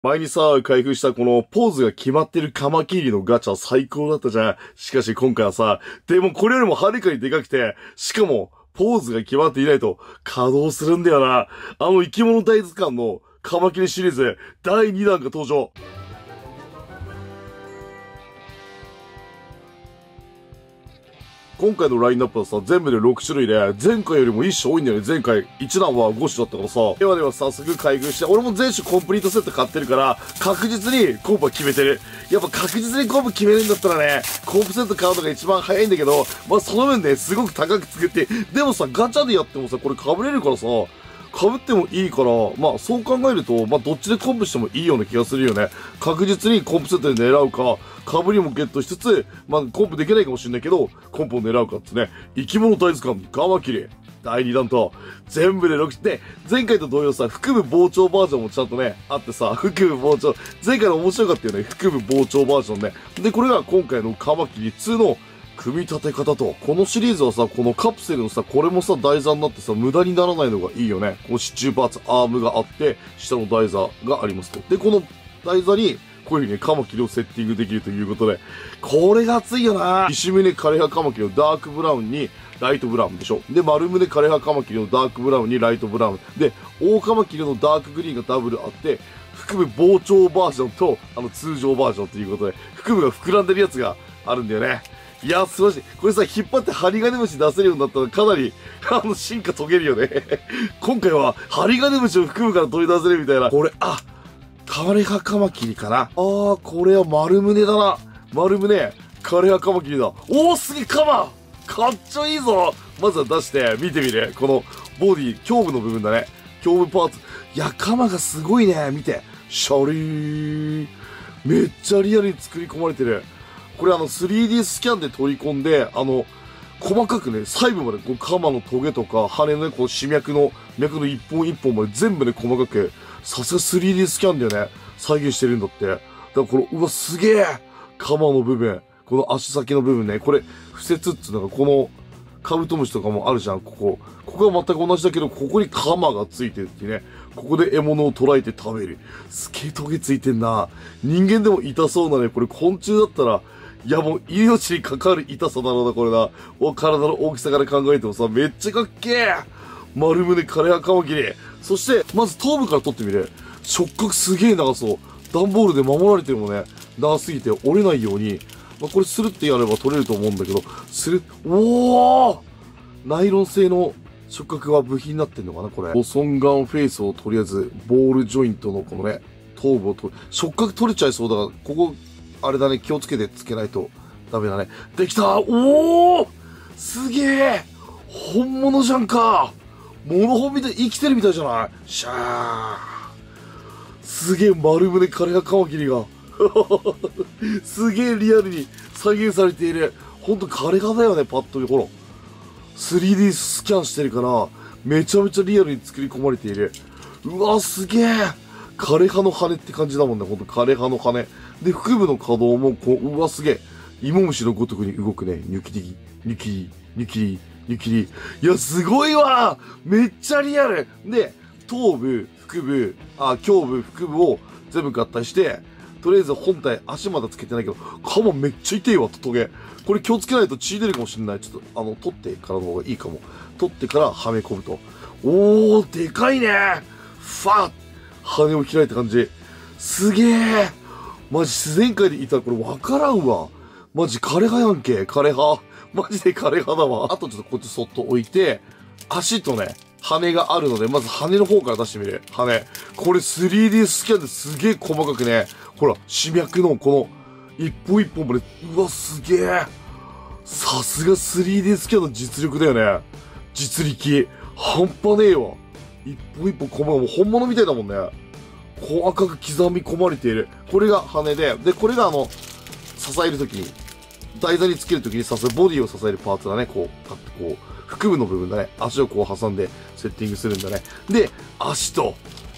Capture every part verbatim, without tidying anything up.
前にさ、開封したこのポーズが決まってるカマキリのガチャ最高だったじゃん。しかし今回はさ、でもこれよりもはるかにでかくて、しかも、ポーズが決まっていないと稼働するんだよな。あの生き物大図鑑のカマキリシリーズだいにだんが登場。今回のラインナップはさ、全部でろくしゅるいで、前回よりもいっ種多いんだよね。前回いちだんはご種だったからさ。ではでは早速開封して、俺も全種コンプリートセット買ってるから、確実にコンプは決めてる。やっぱ確実にコンプ決めるんだったらね、コンプセット買うのが一番早いんだけど、まあその分ね、すごく高く作って、でもさ、ガチャでやってもさ、これ被れるからさ、被ってもいいから、まあそう考えると、まあどっちでコンプしてもいいような気がするよね。確実にコンプセットで狙うか、被りもゲットしつつ、まあコンプできないかもしれないけど、コンプを狙うかってね、生き物大図鑑、カマキリ、だいにだんと、全部でろくで、前回と同様さ、腹部膨張バージョンもちゃんとね、あってさ、腹部膨張、前回の面白かったよね、腹部膨張バージョンね。で、これが今回のカマキリにの、組み立て方と、このシリーズはさ、このカプセルのさ、これもさ、台座になってさ、無駄にならないのがいいよね。この支柱パーツ、アームがあって、下の台座がありますと。で、この台座に、こういう風にカマキリをセッティングできるということで、これが熱いよな。石胸枯葉カマキリのダークブラウンに、ライトブラウンでしょ。で、丸胸枯葉カマキリのダークブラウンにライトブラウン。で、大カマキリのダークグリーンがダブルあって、腹部膨張バージョンと、あの通常バージョンということで、腹部が膨らんでるやつがあるんだよね。いや、素晴らしい。これさ、引っ張って針金虫出せるようになったらかなり、あの、進化遂げるよね。今回は、針金虫を腹部から取り出せるみたいな。これ、あ、枯葉カマキリかな。あー、これは丸胸だな。丸胸、枯葉カマキリだ。おー、すげえ、カマかっちょいいぞ。まずは出して、見てみる。この、ボディ、胸部の部分だね。胸部パーツ。いや、カマがすごいね。見て。シャリー。めっちゃリアルに作り込まれてる。これあの スリーディー スキャンで取り込んで、あの、細かくね、細部まで、こう、カマのトゲとか、羽のね、こう、歯脈の、脈の一本一本まで全部ね、細かく、さすが スリーディー スキャンでね、再現してるんだって。だからこの、うわ、すげえカマの部分、この足先の部分ね、これ、付設っつうのが、この、カブトムシとかもあるじゃん、ここ。ここは全く同じだけど、ここにカマがついてるってね。ここで獲物を捕らえて食べる。すげえトゲついてんな。人間でも痛そうなね、これ昆虫だったら、いやもう命に関わる痛さだろうな、これな。お、体の大きさから考えてもさ、めっちゃかっけえ丸胸枯葉カマキリ。そして、まず頭部から取ってみる。触覚すげえ長そう。段ボールで守られてるもんね。長すぎて折れないように。まあ、これスルってやれば取れると思うんだけど、スルおーナイロン製の触覚が部品になってんのかな、これ。ボソンガンフェイスをとりあえず、ボールジョイントのこのね、頭部を取る。触覚取れちゃいそうだから、ここ、あれだね、気をつけてつけないとダメだね。できたおーすげえ本物じゃんかモノホンみたい、生きてるみたいじゃないシャーすげえ丸胸枯葉カマキリが。すげえリアルに再現されている。ほんと枯葉だよね、パッと見。ほら。スリーディー スキャンしてるから、めちゃめちゃリアルに作り込まれている。うわ、すげえ枯葉の羽って感じだもんね、ほんと枯葉の羽。で、腹部の可動も、こう、うわ、すげえ。芋虫のごとくに動くね。ニュキリ、ニュキリ、ニュキリ、ニュキリ。いや、すごいわめっちゃリアルで、頭部、腹部、あ、胸部、腹部を全部合体して、とりあえず本体、足まだつけてないけど、カマめっちゃ痛いわ、トゲ。これ気をつけないと血出るかもしれない。ちょっと、あの、取ってからの方がいいかも。取ってからはめ込むと。おー、でかいねファッ羽を開いた感じ。すげえマジ自然界でいたらこれわからんわ。マジ枯葉やんけ。枯葉。マジで枯葉だわ。あとちょっとこっちそっと置いて、足とね、羽があるので、まず羽の方から出してみる。羽。これ スリーディー スキャンですげえ細かくね。ほら、歯脈のこの、一本一本まで、うわ、すげえ。さすが スリーディー スキャンの実力だよね。実力。半端ねえわ。一本一本細かもう本物みたいだもんね。細かく刻み込まれている。これが羽で、で、これがあの、支えるときに、台座につけるときに支える、ボディを支えるパーツだね。こう、こう、腹部の部分だね。足をこう挟んでセッティングするんだね。で、足と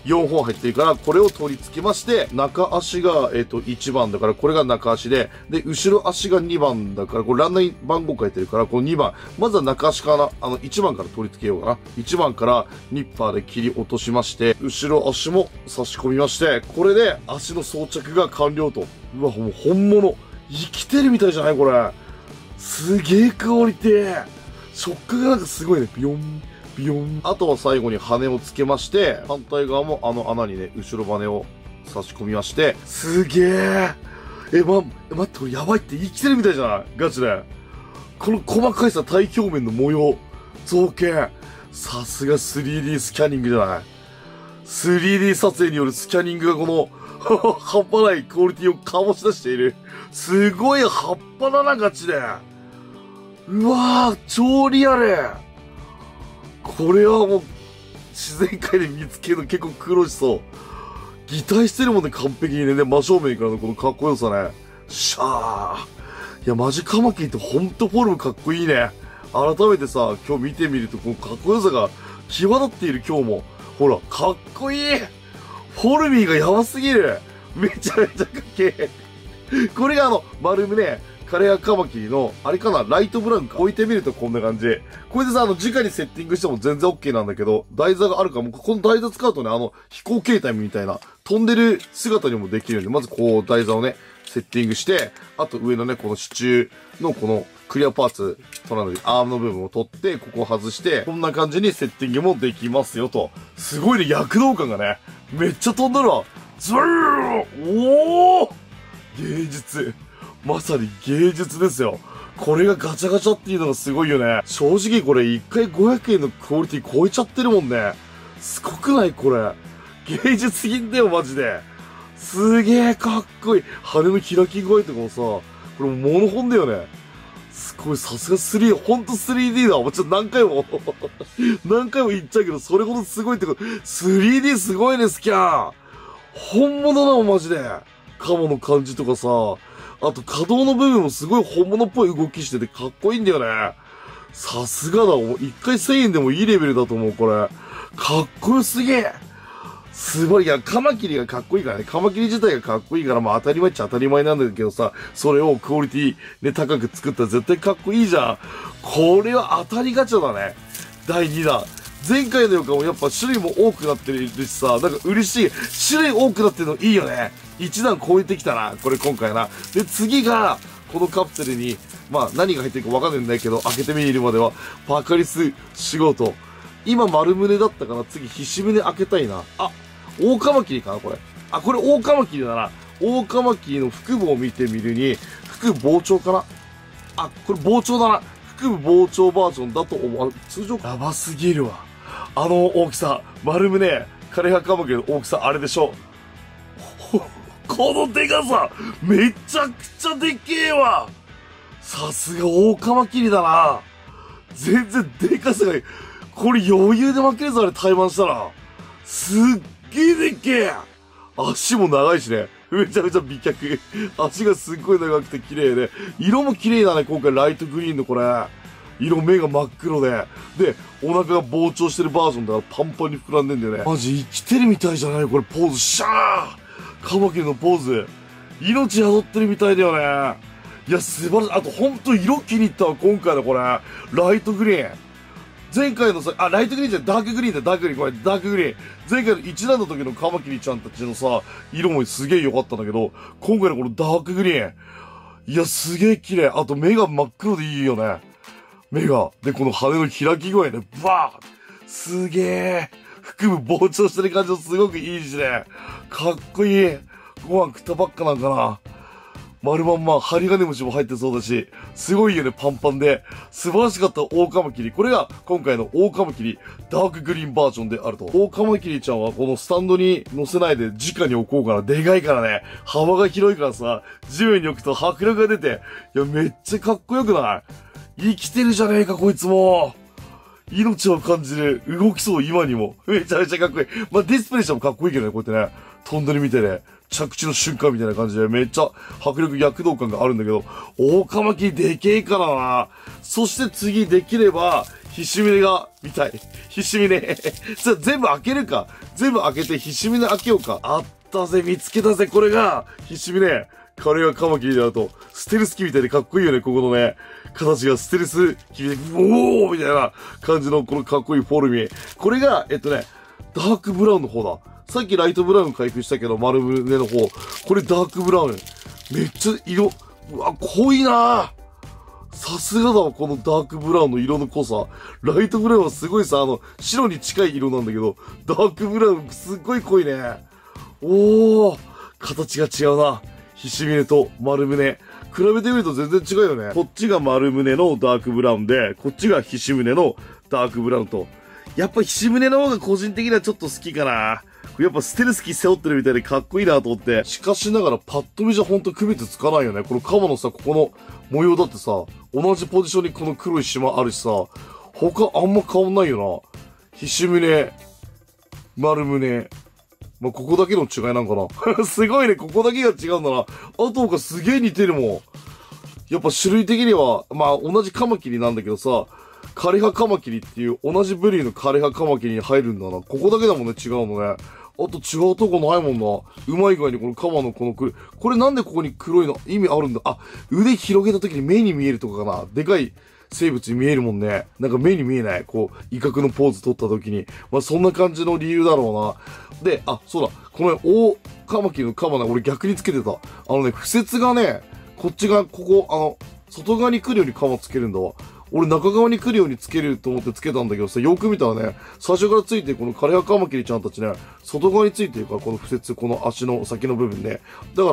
よんほん入ってるから、これを取り付けまして、中足が、えっと、いちばんだから、これが中足で、で、後ろ足がにばんだから、これランナー番号書いてるから、このにばん。まずは中足かな、あの、いちばんから取り付けようかな。いちばんからニッパーで切り落としまして、後ろ足も差し込みまして、これで足の装着が完了と。うわ、もう本物。生きてるみたいじゃないこれ。すげえクオリティ。触覚がなんかすごいね。ビヨン。ビヨン。あとは最後に羽をつけまして、反対側もあの穴にね、後ろバネを差し込みまして、すげえ。え、ま、待って、これやばいって生きてるみたいじゃないガチで。この細かいさ、体表面の模様、造形。さすが スリーディー スキャニングじゃない ?スリーディー 撮影によるスキャニングがこの、半端ないクオリティを醸し出している。すごい葉っぱだな、ガチで。うわぁ、超リアル。これはもう、自然界で見つけるの結構苦労しそう。擬態してるもんね、完璧にね。で、真正面からのこのかっこよさね。しゃー。いや、マジカマキリってほんとフォルムかっこいいね。改めてさ、今日見てみると、このかっこよさが際立っている今日も。ほら、かっこいい。フォルミーがやばすぎる。めちゃめちゃかっけえ。これがあの、丸胸、カレアカマキリの、あれかな、ライトブラウンか。置いてみるとこんな感じ。これでさ、あの、直にセッティングしても全然 OK なんだけど、台座があるから、もうこの台座使うとね、あの、飛行形態みたいな、飛んでる姿にもできるんで、まずこう、台座をね、セッティングして、あと上のね、この支柱のこの、クリアパーツ、トランドアームの部分を取って、ここを外して、こんな感じにセッティングもできますよと。すごいね、躍動感がね、めっちゃ飛んでるわ。ズーおー芸術。まさに芸術ですよ。これがガチャガチャっていうのがすごいよね。正直これいっかいごひゃくえんのクオリティ超えちゃってるもんね。すごくないこれ。芸術品だよ、マジで。すげえかっこいい。羽の開き具合とかもさ、これもモノホンだよね。すごい、さすがスリーディー、ほんと スリーディー だ。もうちょっと何回も何回も言っちゃうけど、それほどすごいってこと。スリーディー すごいね、スキャン。本物だもん、マジで。カモの感じとかさ、あと可動の部分もすごい本物っぽい動きしててかっこいいんだよね。さすがだ。もう一回せんえんでもいいレベルだと思う、これ。かっこよすげえ。すごい。いや、カマキリがかっこいいからね。カマキリ自体がかっこいいから、まあ当たり前っちゃ当たり前なんだけどさ、それをクオリティね、高く作ったら絶対かっこいいじゃん。これは当たりガチャだね。だいにだん。前回のよかもやっぱ種類も多くなってるしさ、なんか嬉しい。種類多くなってるのいいよね。一段超えてきたな。これ今回な。で、次が、このカプセルに、まあ何が入ってるかわかんないんだけど、開けてみるまでは、バカリス仕事。今丸胸だったから、次ひし胸開けたいな。あ、オオカマキリかなこれ。あ、これオオカマキリだな。オオカマキリの腹部を見てみるに、腹部膨張かなあ、これ膨張だな。腹部膨張バージョンだと思う。通常やばすぎるわ。あの大きさ。丸胸、カレハカマキリの大きさ、あれでしょ。このでかさめちゃくちゃでっけえわ。さすがオオカマキリだな。全然でかさがいい。これ余裕で負けるぞ、あれ対マンしたら。すっげえでっけえ。足も長いしね。めちゃめちゃ美脚。足がすっごい長くて綺麗で。色も綺麗だね、今回ライトグリーンのこれ。色目が真っ黒で。で、お腹が膨張してるバージョンだからパンパンに膨らんでんだよね。マジ生きてるみたいじゃないこれポーズ。シャーカマキリのポーズ。命宿ってるみたいだよね。いや、素晴らしい。あと、ほんと色気に入ったわ、今回のこれ。ライトグリーン。前回のさ、あ、ライトグリーンじゃない、ダークグリーンだ、ダークグリーン。これ、ダークグリーン。前回のいちだんの時のカマキリちゃんたちのさ、色もすげえ良かったんだけど、今回のこのダークグリーン。いや、すげえ綺麗。あと、目が真っ黒でいいよね。目が。で、この羽の開き具合ね、バーすげえ。腹部膨張してる感じもすごくいいしね。かっこいい。ご飯食ったばっかなんかな。丸まんま、針金虫も入ってそうだし、すごいよね、パンパンで。素晴らしかったオオカマキリ。これが今回のオオカマキリ、ダークグリーンバージョンであると。オオカマキリちゃんはこのスタンドに乗せないで直に置こうかな。でかいからね。幅が広いからさ、地面に置くと迫力が出て、いや、めっちゃかっこよくない生きてるじゃねえか、こいつも。命を感じる。動きそう、今にも。めちゃめちゃかっこいい。まあ、ディスプレイしてもかっこいいけどね、こうやってね。飛んでるみてね。 着地の瞬間みたいな感じで、めっちゃ迫力躍動感があるんだけど、大カマキリでけえからな。そして次できれば、ひしめが見たい。ひしめね。じゃあ全部開けるか。全部開けてひしめね開けようか。あったぜ、見つけたぜ、これが、ひしめね。これがカマキリであると、ステルス機みたいでかっこいいよね、ここのね。形がステルス機みたいで、おーみたいな感じのこのかっこいいフォルミ。これが、えっとね、ダークブラウンの方だ。さっきライトブラウン開封したけど、丸胸の方。これダークブラウン。めっちゃ色、うわ、濃いなぁ。さすがだわ、このダークブラウンの色の濃さ。ライトブラウンはすごいさ、あの、白に近い色なんだけど、ダークブラウンすっごい濃いね。おー、形が違うな。ひしめと丸胸。比べてみると全然違うよね。こっちが丸胸のダークブラウンで、こっちがひし胸のダークブラウンと。やっぱひし胸の方が個人的にはちょっと好きかな。やっぱステルス機背負ってるみたいでかっこいいなと思って。しかしながらパッと見じゃほんと区別つかないよね。このカマのさ、ここの模様だってさ、同じポジションにこの黒い島あるしさ、他あんま変わんないよな。ひし胸、丸胸。まあ、ここだけの違いなんかな。すごいね、ここだけが違うんだな。あと他すげえ似てるもん。やっぱ種類的には、まあ同じカマキリなんだけどさ、枯葉カマキリっていう同じ部類の枯葉カマキリに入るんだな。ここだけだもんね、違うのね。あと違うとこないもんな。うまい具合にこのカマのこの黒い。これなんでここに黒いの意味あるんだ。あ、腕広げた時に目に見えるとかかな。でかい生物に見えるもんね。なんか目に見えない。こう、威嚇のポーズ取った時に。まあそんな感じの理由だろうな。で、あ、そうだ。この大カマキリのカマね、俺逆につけてた。あのね、付節がね、こっちが、ここ、あの、外側に来るようにカマつけるんだわ。俺中側に来るようにつけると思ってつけたんだけどさ、よく見たらね、最初からついてるこの枯葉カマキリちゃんたちね、外側についてるから、この付節、この足の先の部分ね。だから、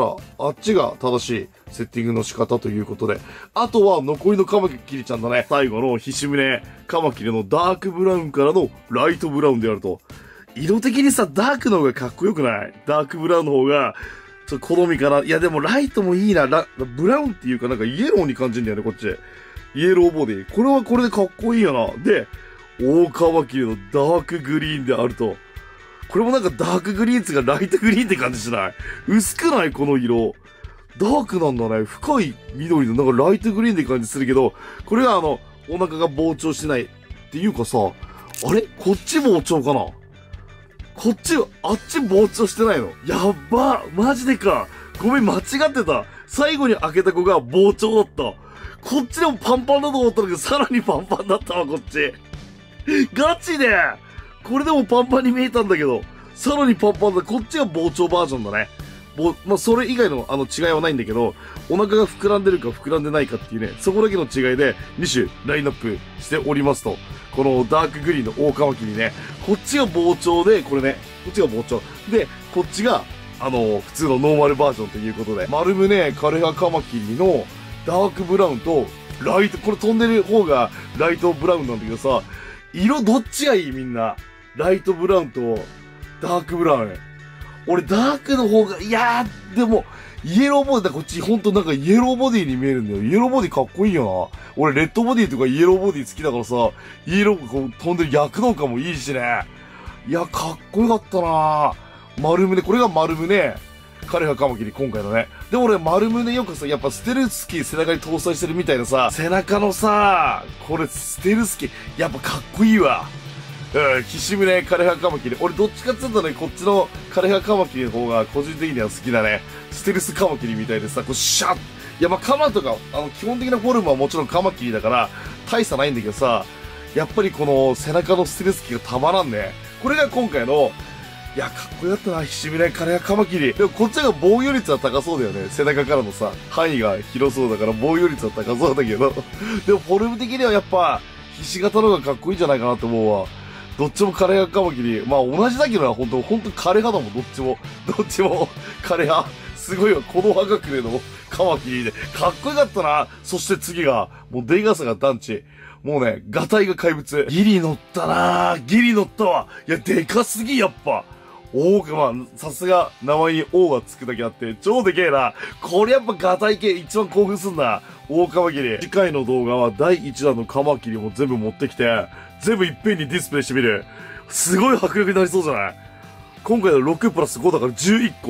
あっちが正しいセッティングの仕方ということで。あとは残りのカマキリちゃんだね。最後のひし胸カマキリのダークブラウンからのライトブラウンであると。色的にさ、ダークの方がかっこよくない？ダークブラウンの方が、ちょっと好みかな。いやでもライトもいいな。ラ、ブラウンっていうかなんかイエローに感じるんだよね、こっち。イエローボディ。これはこれでかっこいいよな。で、大カマキリのダークグリーンであると。これもなんかダークグリーンつがライトグリーンって感じしない？薄くないこの色。ダークなんだね。深い緑のなんかライトグリーンって感じするけど、これはあの、お腹が膨張してないっていうかさ、あれこっち膨張かな？こっち、あっち膨張してないの？やっば！マジでか！ごめん、間違ってた。最後に開けた子が膨張だった。こっちでもパンパンだと思ったんだけど、さらにパンパンだったわ、こっち。ガチでこれでもパンパンに見えたんだけど、さらにパンパンだ。こっちが膨張バージョンだね。ぼ、まあ、それ以外のあの違いはないんだけど、お腹が膨らんでるか膨らんでないかっていうね、そこだけの違いでに種ラインナップしておりますと。このダークグリーンの大カマキリね、こっちが膨張で、これね、こっちが膨張。で、こっちが、あの、普通のノーマルバージョンということで、丸胸枯葉カマキリのダークブラウンと、ライト、これ飛んでる方がライトブラウンなんだけどさ、色どっちがいいみんな。ライトブラウンとダークブラウン。俺ダークの方が、いやー、でも、イエローボディだ、こっちほんとなんかイエローボディに見えるんだよ。イエローボディかっこいいよな。俺レッドボディとかイエローボディ好きだからさ、イエローがこう飛んでる躍動感もいいしね。いや、かっこよかったな丸胸、これが丸胸。枯葉カマキリ今回のね。でも俺丸胸よくさ、やっぱステルス機背中に搭載してるみたいなさ、背中のさ、これステルス機、やっぱかっこいいわ。うん、ひし胸枯葉カマキリ。俺どっちかって言うとね、こっちの枯葉カマキリの方が個人的には好きだね。ステルスカマキリみたいでさ、こうシャッ。いやまあカマとか、あの基本的なフォルムはもちろんカマキリだから、大差ないんだけどさ、やっぱりこの背中のステルス機がたまらんね。これが今回の、いや、かっこよかったな、ひし胸枯葉カマキリ。でもこっちが防御率は高そうだよね。背中からのさ、範囲が広そうだから防御率は高そうだけど。でもフォルム的にはやっぱ、ひし形の方がかっこいいんじゃないかなと思うわ。どっちも枯葉カマキリ。まあ同じだけどな、ほんと、ほんと枯葉だもん、どっちも。どっちも枯葉。すごいわ、この葉隠れのカマキリで。かっこよかったな。そして次が、もうデガサが団地。もうね、ガタイが怪物。ギリ乗ったなぁ。ギリ乗ったわ。いや、でかすぎ、やっぱ。大か、まあ、さすが、名前に王がつくだけあって、超でけえな。これやっぱガタイ系一番興奮すんだ。大カマキリ。次回の動画はだいいちだんのカマキリも全部持ってきて、全部いっぺんにディスプレイしてみる。すごい迫力になりそうじゃない？今回のろくプラスごだからじゅういっこ。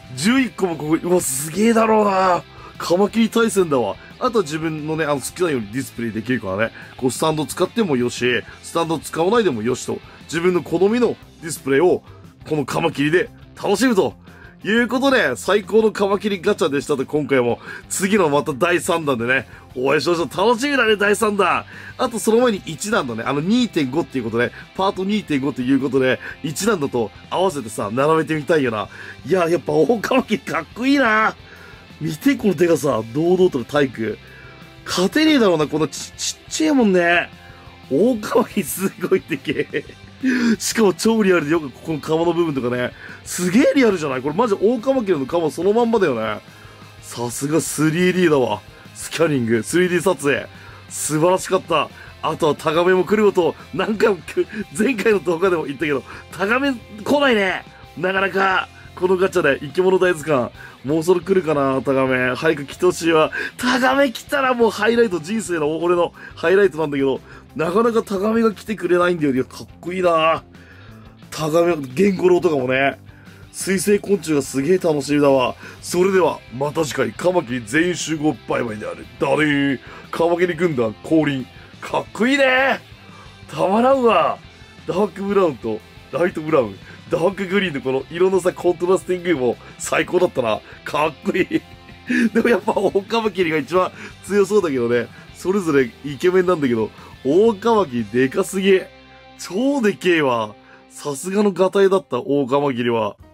じゅういっこもここ、うわ、すげえだろうな。カマキリ対戦だわ。あとは自分のね、あの好きなようにディスプレイできるからね。こうスタンド使ってもよし、スタンド使わないでもよしと、自分の好みのディスプレイをこのカマキリで楽しむということで、最高のカマキリガチャでしたと、今回も次のまただいさんだんでね、お会いしましょう。楽しみだね、だいさんだん。あとその前にいちだんだね、あの にてんご っていうことで、パート にてんご ということで、いちだんだと合わせてさ、並べてみたいよな。いや、やっぱ大カマキリかっこいいな。見て、この手がさ、堂々と体育。勝てねえだろうな、このち、ちっちゃいもんね。大カマキリすごいでけえ。しかも超リアルでよくここの釜の部分とかね。すげえリアルじゃない？これマジ大カマキリの釜そのまんまだよね。さすが スリーディー だわ。スキャニング、スリーディー 撮影。素晴らしかった。あとはタガメも来ること、何回も、前回の動画でも言ったけど、タガメ来ないね。なかなか。このガチャで生き物大図鑑。もうそれ来るかな、タガメ。早く来てほしいわ。タガメ来たらもうハイライト、人生の俺のハイライトなんだけど、なかなかタガメが来てくれないんだよ。いや、かっこいいな。タガメ、ゲンゴロウとかもね。水生昆虫がすげえ楽しみだわ。それでは、また次回、カマキリ全員集合バイバイである。だねー。カマキリ軍団降臨。かっこいいね。たまらんわ。ダークブラウンとライトブラウン。ダークグリーンのこの色のさ、コントラスティングも最高だったな。かっこいい。でもやっぱ大カマキリが一番強そうだけどね。それぞれイケメンなんだけど、大カマキリでかすぎ。超でけえわ。さすがのガタイだった大カマキリは。